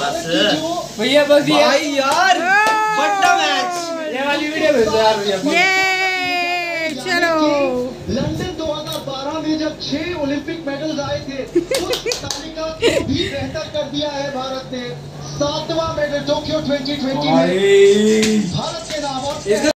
बस भैया बस भाई यार बड़ा मैच। ये वाली वीडियो भेज दो यार भैया। ये चलो लंदन 2012 में जब 6 ओलंपिक मेडल्स आए थे उस तालिका को भी बेहतर कर दिया है भारत ने। 7वां मेडल टोक्यो 2020 में भारत के नाम और